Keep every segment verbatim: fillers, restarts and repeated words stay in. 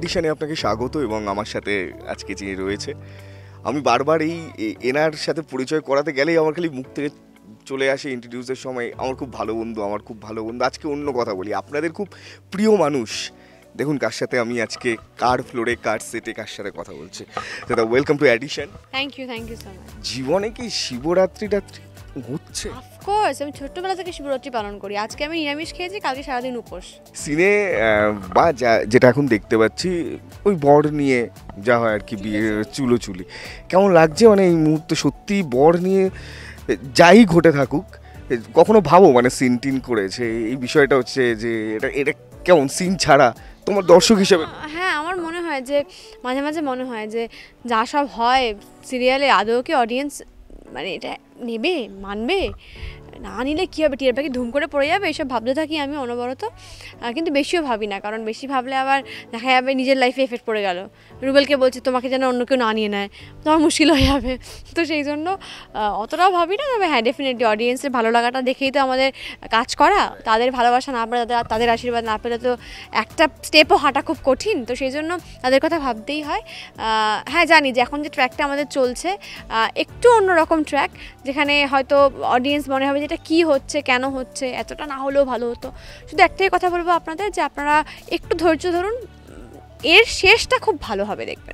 অ্যাডিশনে আপনাকে স্বাগত এবং আমার সাথে আজকে যিনি রয়েছে আমি বারবার এই এনার সাথে পরিচয় করাতে গেলেই আমার খালি মুখ থেকে চলে আসে ইন্ট্রোডিউসের সময় আমার খুব ভালো বন্ধু আমার খুব ভালো বন্ধু আজকে অন্য কথা বলি আপনাদের খুব প্রিয় মানুষ দেখুন কার সাথে আমি আজকে কার ফ্লোরে কার সেটে কার সাথে কথা বলছি দাদা welcome to audition thank you thank you so much জীবনে কি শিবরাত্রি রাত্রি হচ্ছে অফকোর্স আমি ছোট্টবেলা থেকে শিবরাত্রি পালন করি আজকে আমি নিরামিষ খেয়েছি কালকে সারাদিন উপোস সিনে বা যেটা এখন দেখতে পাচ্ছি ওই বর নিয়ে যা হয় আর কি বিয়ে চুলো চুলি কেমন লাগছে মানে এই মুহূর্তে সত্যি বর নিয়ে যাই ঘটে থাকুক কখনো ভাবো মানে সিন টিন করেছে এই বিষয়টা হচ্ছে যে এটা এটা কেমন সিন ছাড়া তোমার দর্শক হিসেবে হ্যাঁ আমার মনে হয় যে মাঝে মাঝে মনে হয় যে যা সব হয় সিরিয়ালে আদৌ কি অডিয়েন্স মানে এটা নেবে মানবে না নিলে কী হবে টিয়ার পাখি ধুম করে পড়ে যাবে এসব ভাবতে থাকি আমি অনবরত কিন্তু বেশিও ভাবি না কারণ বেশি ভাবলে আবার দেখা যাবে নিজের লাইফে এফেক্ট পড়ে গেল রুবেলকে বলছি তোমাকে যেন অন্য কেউ না নিয়ে নেয় তোমার মুশকিল হয়ে যাবে তো সেই জন্য অতটাও ভাবি না তবে হ্যাঁ ডেফিনেটলি অডিয়েন্সের ভালো লাগাটা দেখেই তো আমাদের কাজ করা তাদের ভালোবাসা না পেলে তাদের আশীর্বাদ না পেলে তো একটা স্টেপও হাঁটা খুব কঠিন তো সেই জন্য তাদের কথা ভাবতেই হয় হ্যাঁ জানি যে এখন যে ট্র্যাকটা আমাদের চলছে একটু অন্যরকম ট্র্যাক যেখানে হয়তো অডিয়েন্স মনে হবে এটা কী হচ্ছে কেন হচ্ছে এতটা না হলেও ভালো হতো শুধু একটাই কথা বলবো আপনাদের যে আপনারা একটু ধৈর্য ধরুন এর শেষটা খুব ভালো হবে দেখবেন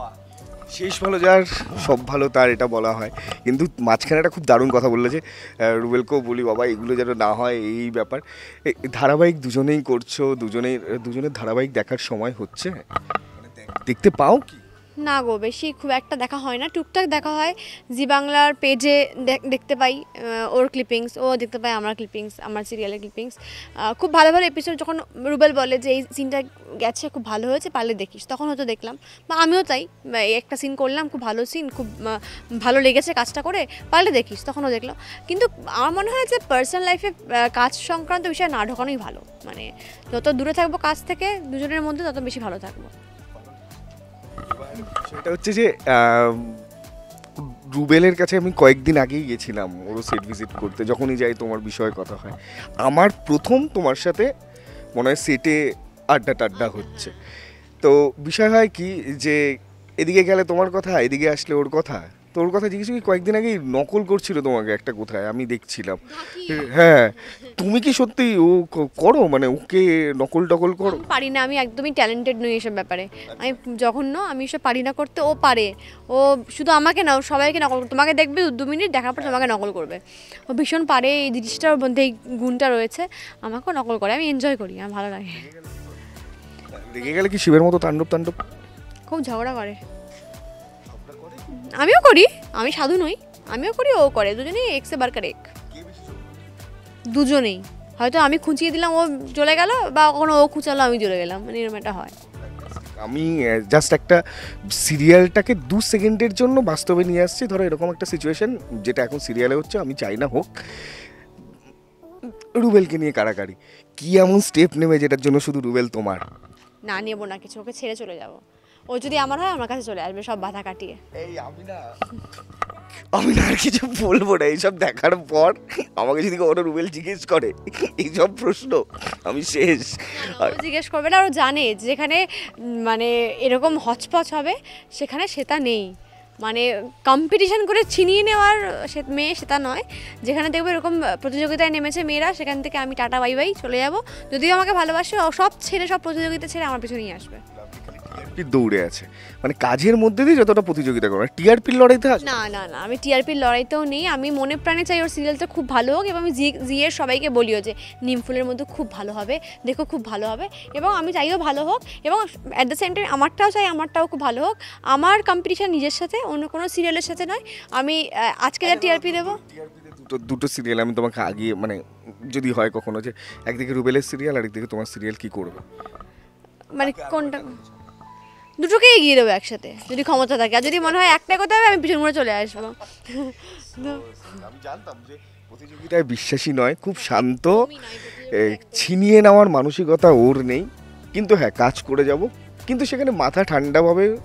শেষ ভালো যার সব ভালো তার এটা বলা হয় কিন্তু মাঝখানে একটা খুব দারুণ কথা বললো যে রুবেলকেও বলি বাবা এগুলো যেন না হয় এই ব্যাপার ধারাবাহিক দুজনেই করছো দুজনেই দুজনের ধারাবাহিক দেখার সময় হচ্ছে দেখতে পাও কি না গো বেশি খুব একটা দেখা হয় না টুকটাক দেখা হয় জি বাংলার পেজে দেখতে পাই ওর ক্লিপিংস ও দেখতে পাই আমার ক্লিপিংস আমার সিরিয়ালের ক্লিপিংস খুব ভালো ভালো এপিসোড যখন রুবেল বলে যে এই সিনটা গেছে খুব ভালো হয়েছে পারলে দেখিস তখন হয়তো দেখলাম বা আমিও তাই একটা সিন করলাম খুব ভালো সিন খুব ভালো লেগেছে কাজটা করে পারলে দেখিস তখনও দেখলাম কিন্তু আমার মনে হয় যে পার্সোনাল লাইফে কাজ সংক্রান্ত বিষয় না ঢোকানোই ভালো মানে যত দূরে থাকবো কাজ থেকে দুজনের মধ্যে তত বেশি ভালো থাকবো সেটা হচ্ছে যে রুবেলের কাছে আমি কয়েকদিন আগেই গেছিলাম ওরও সেট ভিজিট করতে যখনই যাই তোমার বিষয়ে কথা হয় আমার প্রথম তোমার সাথে মনে হয় সেটে আড্ডা টাড্ডা হচ্ছে তো বিষয় হয় কি যে এদিকে গেলে তোমার কথা এদিকে আসলে ওর কথা তো ওর কথা জিজ্ঞেস করি কয়েকদিন আগেই নকল করছিল তোমাকে একটা কোথায় আমি দেখছিলাম হ্যাঁ তুমি কি সত্যি ও করো মানে ওকে নকল টকল করো পারি না আমি একদমই ট্যালেন্টেড নই এসব ব্যাপারে আমি জঘন্য আমি এসব পারি না করতে ও পারে ও শুধু আমাকে না সবাইকে নকল তোমাকে দেখবে দু মিনিট দেখার পর তোমাকে নকল করবে ও ভীষণ পারে এই জিনিসটার মধ্যে এই গুণটা রয়েছে আমাকেও নকল করে আমি এনজয় করি আমার ভালো লাগে রেগে গেলে কি শিবের মতো তাণ্ডব তাণ্ডব খুব ঝগড়া করে আমিও করি আমি সাধু নই আমিও করি ও করে দুজনেই এক্সে বারকার এক দুজনেই হয়তো আমি খুঁচিয়ে দিলাম ও চলে গেল বা কখনো ও খুঁচালো আমি চলে গেলাম মানে এরকম একটা হয় আমি জাস্ট একটা সিরিয়ালটাকে দু সেকেন্ডের জন্য বাস্তবে নিয়ে আসছি ধরো এরকম একটা সিচুয়েশন যেটা এখন সিরিয়ালে হচ্ছে আমি চাই না হোক রুবেলকে নিয়ে কাড়াকাড়ি কি এমন স্টেপ নেবে যেটার জন্য শুধু রুবেল তোমার না নেবো না কিছু ওকে ছেড়ে চলে যাবো ও যদি আমার হয় আমার কাছে চলে আসবে সব বাধা কাটিয়ে এই আমি না আমি না আর কিছু বলবো না এইসব দেখার পর আমাকে যদি কোনো রুবেল জিজ্ঞেস করে এইসব প্রশ্ন আমি শেষ জিজ্ঞেস করবে না ও জানে যেখানে মানে এরকম হচপচ হবে সেখানে সেটা নেই মানে কম্পিটিশন করে ছিনিয়ে নেওয়ার মেয়ে সেটা নয় যেখানে দেখবো এরকম প্রতিযোগিতায় নেমেছে মেয়েরা সেখান থেকে আমি টাটা বাই বাই চলে যাবো যদিও আমাকে ভালোবাসে ও সব ছেড়ে সব প্রতিযোগিতা ছেড়ে আমার পিছনে নিয়ে আসবে দৌড়ে আছে মানে কাজের মধ্যে দিয়ে যতটা প্রতিযোগিতা করে টিআরপির লড়াইতে না না না আমি টিআরপির লড়াইতেও নেই আমি মনে প্রাণে চাই ওর সিরিয়ালটা খুব ভালো হোক এবং আমি জি জিয়ের সবাইকে বলিও যে নিমফুলের মধ্যে খুব ভালো হবে দেখো খুব ভালো হবে এবং আমি চাইও ভালো হোক এবং অ্যাট দ্য সেম টাইম আমারটাও চাই আমারটাও খুব ভালো হোক আমার কম্পিটিশন নিজের সাথে অন্য কোনো সিরিয়ালের সাথে নয় আমি আজকে যা টিআরপি দেবো দুটো দুটো সিরিয়াল আমি তোমাকে আগিয়ে মানে যদি হয় কখনো যে একদিকে রুবেলের সিরিয়াল আর একদিকে তোমার সিরিয়াল কি করবে মানে কোনটা দুটোকেই এগিয়ে দেবো একসাথে যদি ক্ষমতা থাকে আর যদি মনে হয় একটাই কথা হবে আমি পিছন মুড়ে চলে আসবো আমি জানতাম যে প্রতিযোগিতায় বিশ্বাসী নয় খুব শান্ত ছিনিয়ে নেওয়ার মানসিকতা ওর নেই কিন্তু হ্যাঁ কাজ করে যাব কিন্তু সেখানে মাথা ঠান্ডাভাবে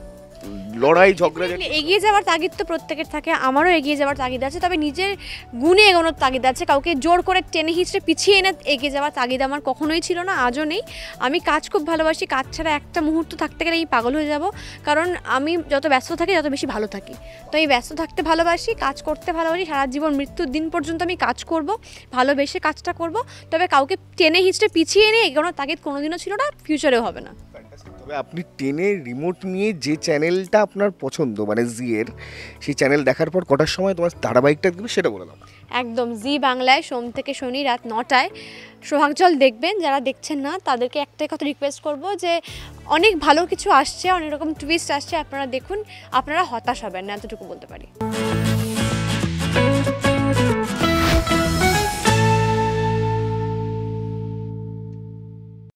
লড়াই ঝগড়া জাতীয়? এগিয়ে যাওয়ার তাগিদ তো প্রত্যেকের থাকে, আমারও এগিয়ে যাওয়ার তাগিদ আছে, তবে নিজের গুণে এগোনোর তাগিদ আছে। কাউকে জোর করে টেনে হিঁচড়ে পিছিয়ে এনে এগিয়ে যাওয়ার তাগিদ আমার কখনোই ছিল না, আজও নেই। আমি কাজ খুব ভালোবাসি, কাজ ছাড়া একটা মুহূর্ত থাকতে গেলে এই পাগল হয়ে যাব, কারণ আমি যত ব্যস্ত থাকি তত বেশি ভালো থাকি। তো এই ব্যস্ত থাকতে ভালোবাসি, কাজ করতে ভালোবাসি, সারা জীবন মৃত্যুর দিন পর্যন্ত আমি কাজ করব, ভালোবেসে কাজটা করব। তবে কাউকে টেনে হিঁচড়ে পিছিয়ে এনে এগোনোর তাগিদ কোনোদিনও ছিল না, ফিউচারেও হবে না। তবে আপনি টেনে রিমোট নিয়ে যে চ্যানেলটা আপনার পছন্দ মানে জি এর, সেই চ্যানেল দেখার পর কটার সময় তোমার ধারাবাহিকটা দেখবে সেটা বলে দাও। একদম জি বাংলায় সোম থেকে শনি রাত নটায় সোহাগজল দেখবেন। যারা দেখছেন না তাদেরকে একটাই কথা রিকোয়েস্ট করব যে অনেক ভালো কিছু আসছে, অনেক রকম টুইস্ট আসছে, আপনারা দেখুন, আপনারা হতাশ হবেন না, এতটুকু বলতে পারি।